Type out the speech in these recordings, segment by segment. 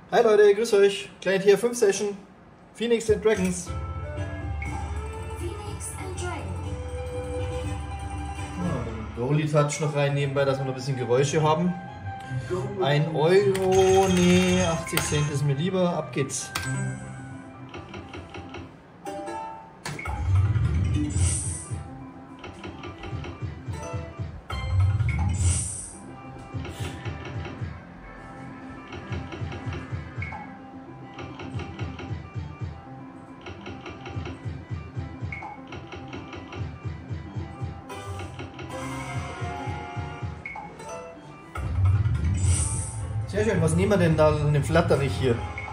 Hi Leute, grüß euch. Kleid hier 5 Session. Phoenix and Dragons. Phoenix and Dragon. Goalie Touch noch rein nebenbei, dass wir noch ein bisschen Geräusche haben. 1 Euro, nee, 80 Cent ist mir lieber. Ab geht's. Sehr schön, was nehmen wir denn da in dem Flatterich hier?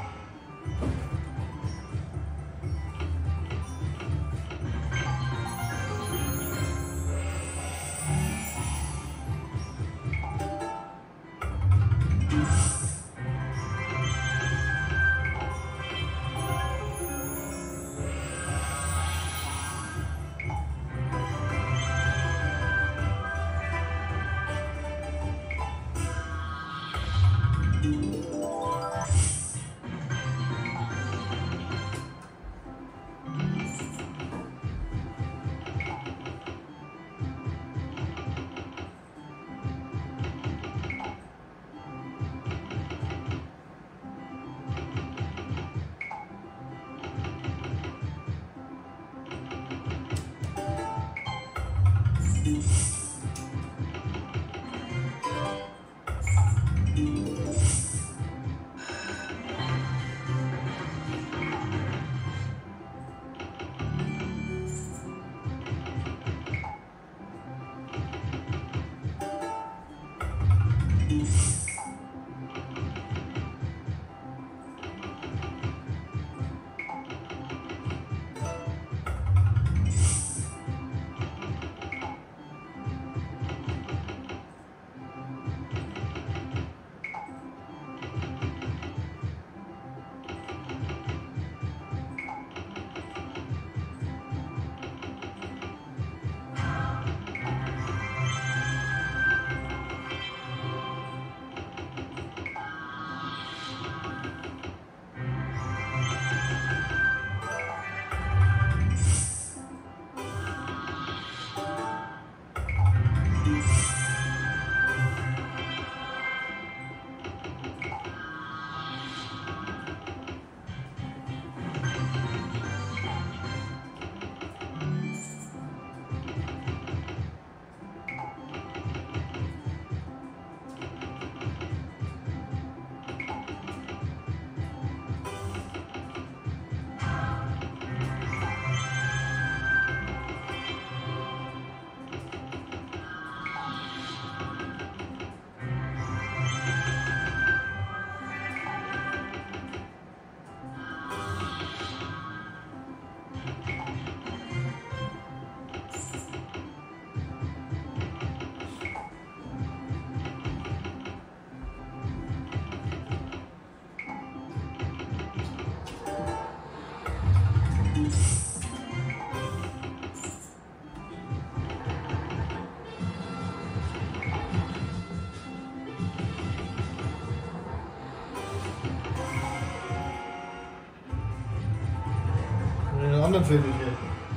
In den anderen Filmen hier.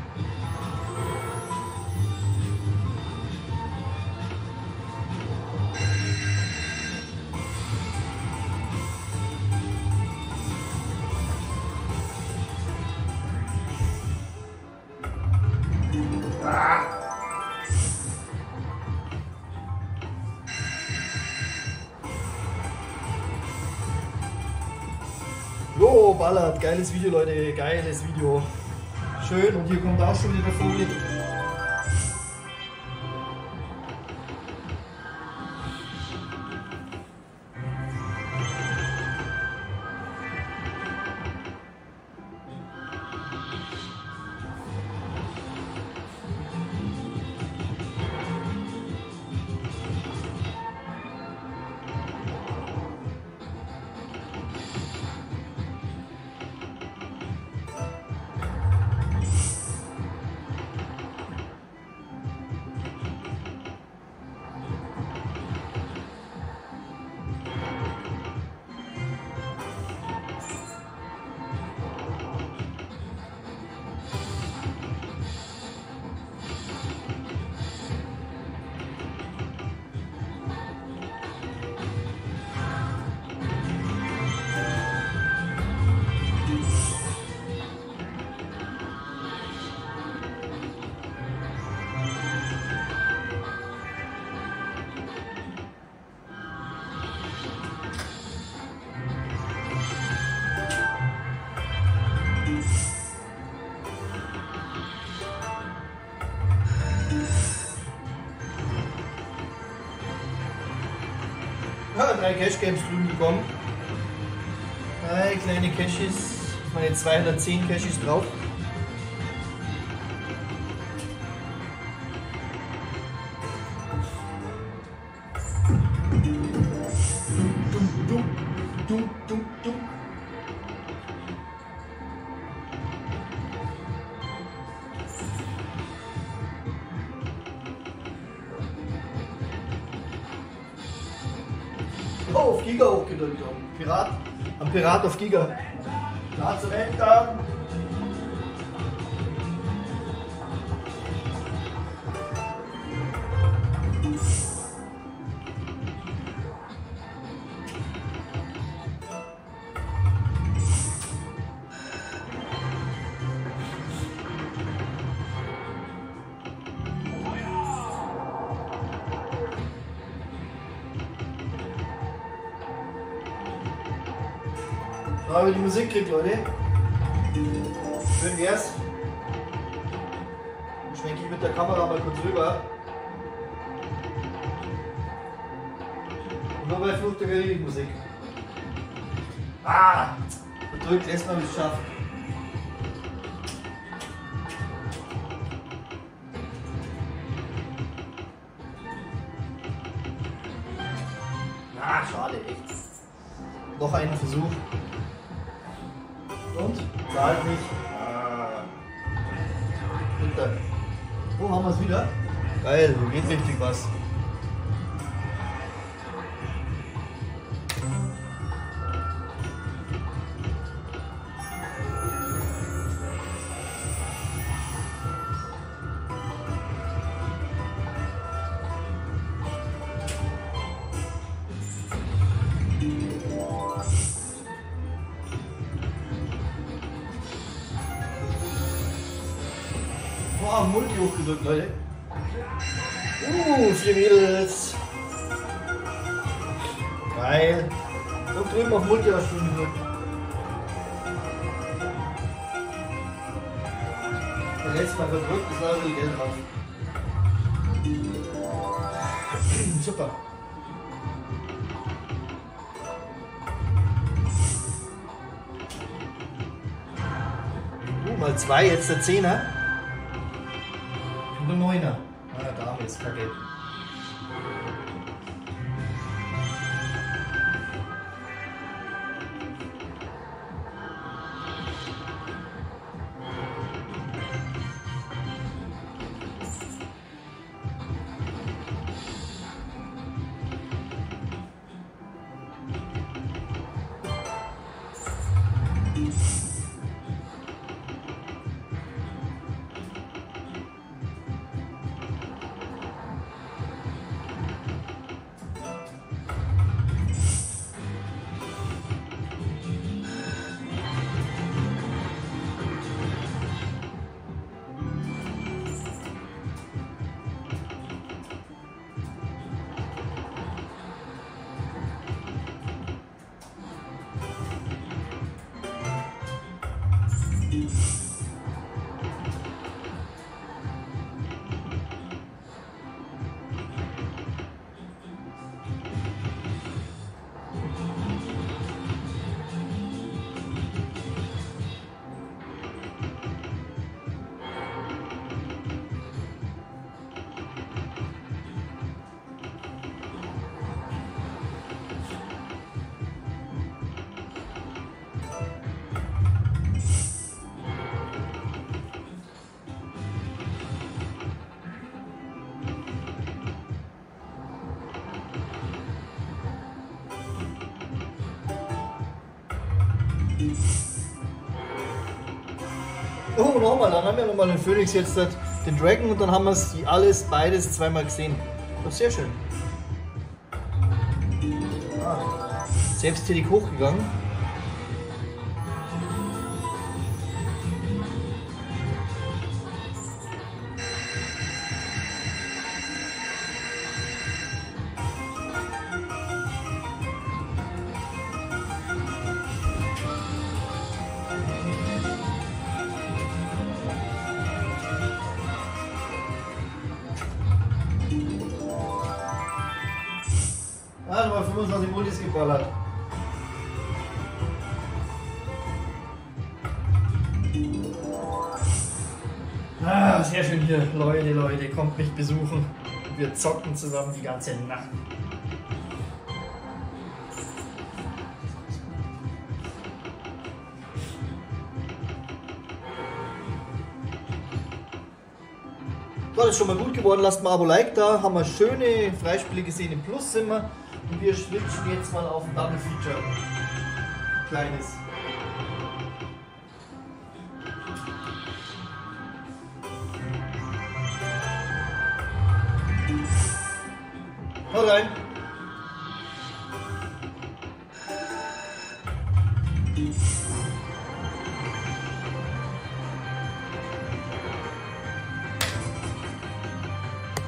Jo, ballert, geiles Video, Leute, geiles Video. Schön, und hier kommt auch schon wieder der Vogel. 3 Cash Games drüben bekommen. 3 kleine Cashes. Meine 210 Cashes drauf. Oh, auf Giga hochgedrückt. Am Pirat auf Giga. Da zum Enter. Da habe ich die Musik kriegt, Leute. Schön wär's. Dann schwenke ich mit der Kamera mal kurz rüber. Und nur bei Fluch der Karibik Musik. Ah! Verdrückt erstmal, wie es schafft. Ah, schade, echt. Noch einen Versuch. Und? Zahlt nicht. Ah. Bitte. Oh, haben wir es wieder? Geil, so geht richtig was. Boah, Multi hochgedrückt, Leute. 4 Mädels. Geil. Und drüben auf Multi hast du gedrückt. Das letzte Mal verdrückt, das war viel Geld drauf. Super. Mal 2, jetzt der 10er. Und der 9er. Ah, Dame ist kacke. Oh, nochmal, dann haben wir nochmal den Phoenix, jetzt den Dragon und dann haben wir es beides zweimal gesehen. Doch sehr schön. Ah, selbsttätig hochgegangen. Ah, Nummer 25 Multis geballert. Ah, sehr schön hier. Leute, kommt mich besuchen. Wir zocken zusammen die ganze Nacht. So, das ist schon mal gut geworden. Lasst mal ein Abo, Like da. Haben wir schöne Freispiele gesehen. Im Plus sind wir. Und wir switchen jetzt mal auf ein Double Feature. Ein kleines. Haut rein.